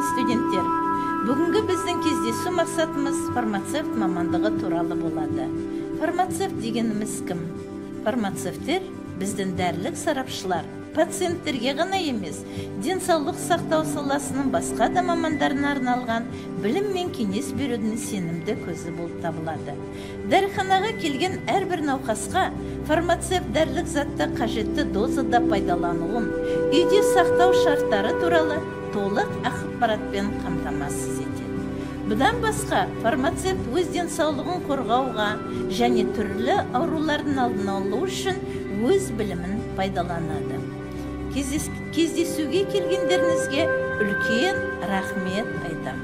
студенттер. Бүгінгі біздің кездесу мақсатымыз фармацевт мамандығы туралы болады. Фармацевт дегеніміз кім? Фармацевттер біздің дәрілік сарапшылар, пациенттерге ғана емес, денсаулық сақтау саласының басқа да мамандарына арналған білім мен кеңес берудің сенімді көзі болып табылады. Дәріханаға келген әрбір науқасқа фармацевт дәрілік затты қажетті дозада пайдалануын, үйде сақтау шарттары туралы толық ақпаратпен қамтамасыз етеді. Бұдан басқа, фармацевт өз денсаулығын қорғауға және түрлі аурулардың алдын алу үшін өз білімін пайдаланады. Кездесуге келгендеріңізге үлкен рахмет айтамын.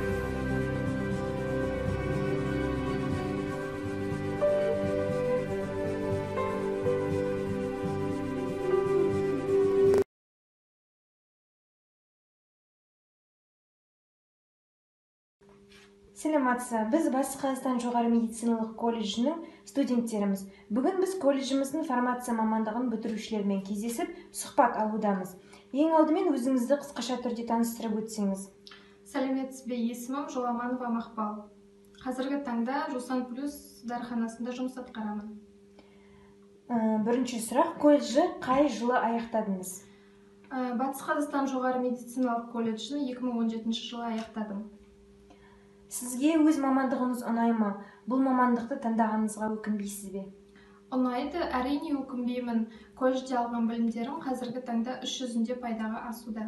Сәлеметсіз, біз Батыс Қазақстан жоғары медициналық колледжінің студенттеріміз. Бүгін біз колледжіміздің фармация мамандығын бітірушілермен кездесіп, сұхбат алудамыз. Ең алдымен өзіңізді қысқаша түрде таныстырып өтсеңіз. Сәлеметсіз бе, есімім Жоламанова Мақпал. Қазіргі таңда Жусан Плюс дәріханасында жұмыс атқарамын. Бірінші сұрақ, колледжі қай жылы аяқтадыңыз? Батыс Қазақстан жоғары медициналық колледжін 2017 жылы аяқтадым. Сізге өз мамандығыңыз ұнай ма? Бұл мамандықты таңдағаныңызға өкінбейсіз бе? Ұнайды, әрине өкінбеймін. Колледжде алған білімдерім қазіргі таңда іс жүзінде пайдаға асуда.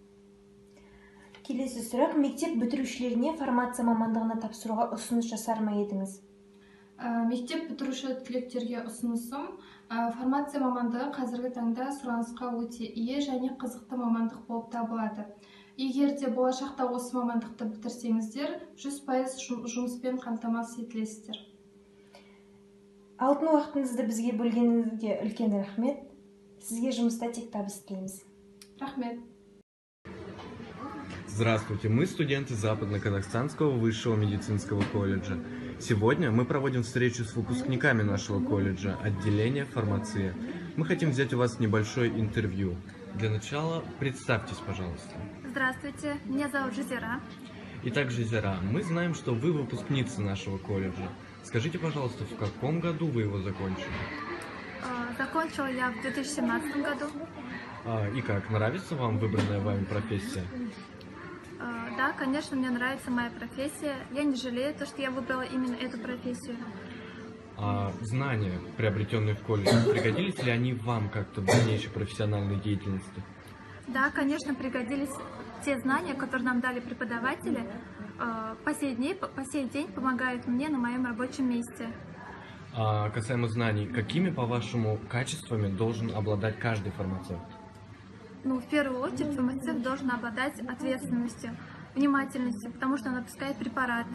Келесі сұрақ, мектеп бітірушілеріне фармация мамандығына тапсыруға ұсыныс жасар ма едіңіз? Мектеп бітіруші түлектерге ұсынысым, фармация мамандығы қазіргі таңда сұранысқа өте ие және қызықты мамандық болып табылады. Егер де болашақта осы мамандықты бітірсеңіздер, 100% жұмыспен қамтамасыз етілесіздер. Алтын уақытыңызды бізге бөлгеніңізге үлкен рахмет. Сізге жұмыста тек табыс тілейміз. Рахмет. Здравствуйте, мы студенты Западно-Казахстанского высшего медицинского колледжа. Сегодня мы проводим встречу с выпускниками нашего колледжа, отделения фармации. Мы хотим взять у вас небольшое интервью. Для начала представьтесь, пожалуйста. Здравствуйте, меня зовут Жизера. Итак, Жизера, мы знаем, что вы выпускница нашего колледжа. Скажите, пожалуйста, в каком году вы его закончили? Закончила я в 2017 году. И как, нравится вам выбранная вами профессия? Да, конечно, мне нравится моя профессия. Я не жалею, что я выбрала именно эту профессию. А знания, приобретенные в колледже, пригодились ли они вам как-то в дальнейшей профессиональной деятельности? Да, конечно, пригодились те знания, которые нам дали преподаватели. По сей день помогают мне на моем рабочем месте. А касаемо знаний, какими, по-вашему, качествами должен обладать каждый фармацевт? Ну, в первую очередь, фармацевт должен обладать ответственностью, внимательностью, потому что он выпускает препараты.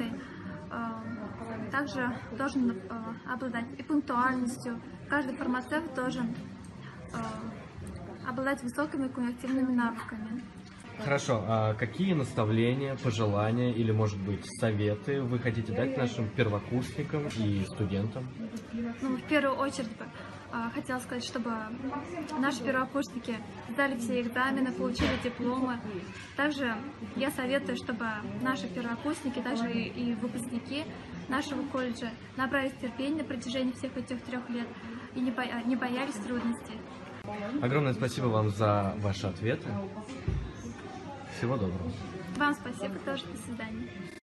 Также должен обладать и пунктуальностью. Каждый фармацевт должен обладать высокими когнитивными навыками. Хорошо, а какие наставления, пожелания или, может быть, советы вы хотите дать нашим первокурсникам и студентам? Ну, в первую очередь хотела сказать, чтобы наши первокурсники сдали все экзамены, получили дипломы. Также я советую, чтобы наши первокурсники, также и выпускники нашего колледжа набрались терпения на протяжении всех этих 3 лет и не боялись трудностей. Огромное спасибо вам за ваши ответы. Всего доброго. Вам спасибо тоже. До свидания.